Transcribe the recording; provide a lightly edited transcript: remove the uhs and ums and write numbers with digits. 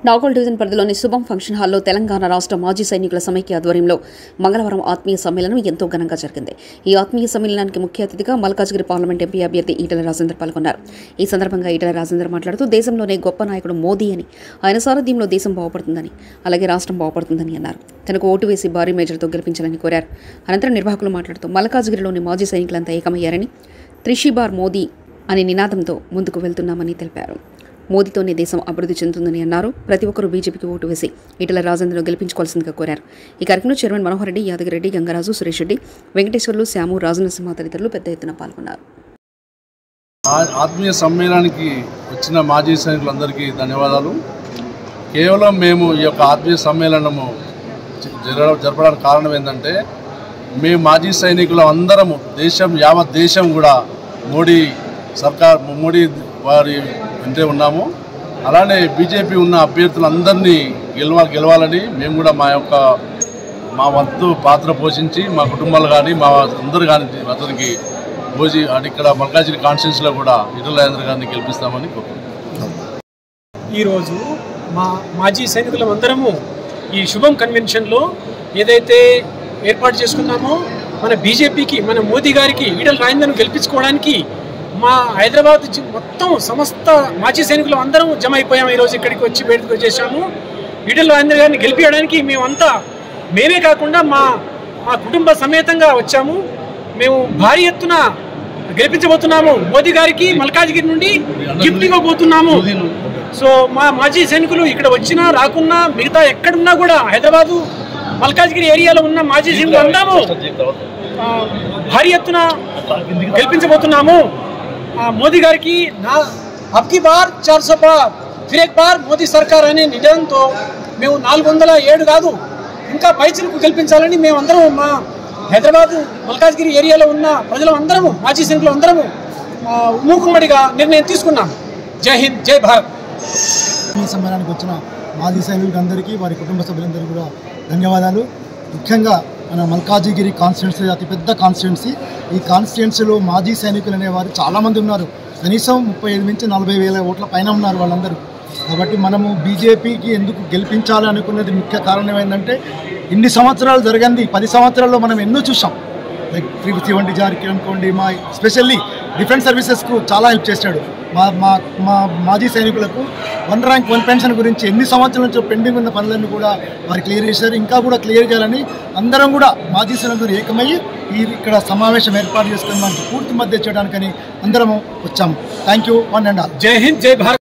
Nagole division పరిధిలోని శుభం function హాల్లో తెలంగాణ రాష్ట్ర మాజీ సైనికుల సమైక్య ఆధ్వర్యంలో మంగళవారం ఆత్మీయ సమ్మేళనం ఎంతో ఘనంగా జరిగింది. ఈ ఆత్మీయ సమ్మేళనానికి ముఖ్య అతిథిగా మల్కాజ్గిరి పార్లమెంట్ ఎంపీ అభ్యర్థి ఈటెల రాజేందర్ పాల్గొన్నారు. ఈ సందర్భంగా ఈటెల రాజేందర్ మాట్లాడుతూ దేశంలోనే గొప్ప నాయకుడు మోదీ అని, ఆయన సారథ్యంలో దేశం బాగుపడుతుందని, అలాగే రాష్ట్రం బాగుపడుతుందని అన్నారు. తనకు ఓటు వేసి భారీ మేజర్తో గెలిపించాలని కోరారు. అనంతరం నిర్వాహకులు మాట్లాడుతూ మల్కాజ్గిరిలోని మాజీ సైనికులంతా ఏకమయ్యారని, త్రిషిబార్ మోదీ అనే నినాదంతో ముందుకు వెళ్తున్నామని తెలిపారు. మోదీతోనే దేశం అభివృద్ధి చెందుతుందని అన్నారు. ప్రతి ఒక్కరూ బీజేపీకి ఓటు వేసి ఈటెల రాజేందర్ను గెలిపించుకోవాల్సిందిగా కోరారు. ఈ కార్యక్రమంలో చైర్మన్ మనోహర్ రెడ్డి, యాదగిరెడ్డి, గంగరాజు, సురేష్ రెడ్డి, వెంకటేశ్వర్లు, శ్యాము, రాజనరసింహ తదితరులు పెద్ద ఎత్తున పాల్గొన్నారు. ఆత్మీయ సమ్మేళనానికి వచ్చిన మాజీ సైనికులందరికీ ధన్యవాదాలు. కేవలం మేము ఈ యొక్క ఆత్మీయ సమ్మేళనము జరపడానికి కారణం ఏంటంటే, మేము మాజీ సైనికులు అందరము యావత్ దేశం కూడా మోడీ వారి వెంటే ఉన్నాము. అలానే బీజేపీ ఉన్న అభ్యర్థులందరినీ గెలవాలని మేము కూడా మా వంతు పాత్ర పోషించి మా కుటుంబాలు కానీ మా అందరూ కానీ అతనికి ఇక్కడ మల్కాజ్గిరి కాన్స్టిట్యూన్సీలో కూడా ఈటెల రాజేందర్ గారిని గెలిపిస్తామని కోరుకుంటున్నాం. ఈరోజు మా మాజీ సైనికులందరము ఈ శుభం కన్వెన్షన్లో ఏదైతే ఏర్పాటు చేసుకున్నామో, మన బీజేపీకి, మన మోదీ గారికి ఈటెల రాజేందర్ను గెలిపించుకోవడానికి మా హైదరాబాద్ మొత్తం సమస్త మాజీ సైనికులు అందరం జమ అయిపోయాము. ఈరోజు ఇక్కడికి వచ్చి బయటకు వచ్చేసాము. ఈటెల రాజేందర్ గారిని గెలిపించడానికి మేమే కాకుండా మా కుటుంబ సమేతంగా వచ్చాము. మేము భారీ ఎత్తున గెలిపించబోతున్నాము. మోదీ గారికి మల్కాజ్గిరి నుండి గిఫ్ట్ ఇవ్వబోతున్నాము. సో మా మాజీ సైనికులు ఇక్కడ వచ్చినా రాకున్నా, మిగతా ఎక్కడున్నా కూడా హైదరాబాదు మల్కాజ్గిరి ఏరియాలో ఉన్న మాజీ సైనికులు అందరము భారీ ఎత్తున గెలిపించబోతున్నాము. మోదీ గారికి అబ్కి బార్ 400 బార్ ఫిర్ ఏక్ బార్ మోదీ సర్కార్ అనే నినాదంతో మేము 407 కాదు ఇంకా పైచిలకు గెలిపించాలని మేమందరం మా హైదరాబాద్ మల్కాజ్గిరి ఏరియాలో ఉన్న ప్రజలందరము, మాజీ సైనికులు అందరము మూకుమ్మడిగా నిర్ణయం తీసుకున్నాం. జై హింద్, జై భారత్. ఈ సమ్మేళనానికి వచ్చిన మాజీ సైనికులందరికీ, వారి కుటుంబ సభ్యులందరికీ కూడా ధన్యవాదాలు. ముఖ్యంగా మన మల్కాజ్గిరి కాన్స్టిట్యున్సీ అతిపెద్ద కాన్స్టిట్యున్సీ. ఈ కాన్స్టిట్యున్సీలో మాజీ సైనికులు అనేవారు చాలామంది ఉన్నారు. కనీసం 35 నుంచి 40 వేల ఓట్ల పైన ఉన్నారు వాళ్ళందరూ. కాబట్టి మనము బీజేపీకి ఎందుకు గెలిపించాలి అనుకున్నది ముఖ్య కారణం ఏంటంటే, ఇన్ని సంవత్సరాలు జరిగింది, 10 సంవత్సరాల్లో మనం ఎన్నో చూసాం. లైక్ 350 జారికి అనుకోండి, మా స్పెషల్లీ డిఫెన్స్ సర్వీసెస్కు చాలా హెల్ప్ చేశాడు. మా మాజీ సైనికులకు 1 ర్యాంక్ 1 పెన్షన్ గురించి ఎన్ని సంవత్సరాల నుంచి పెండింగ్ ఉన్న పనులన్నీ కూడా వారు క్లియర్ చేశారు. ఇంకా కూడా క్లియర్ చేయాలని అందరం కూడా మాజీ సైనికులు ఏకమయ్యి ఇక్కడ సమావేశం ఏర్పాటు చేసుకుని మనకు పూర్తి మద్దతు చేయడానికని అందరము వచ్చాము. Thank you. One and all. జై హింద్, జై భారత్.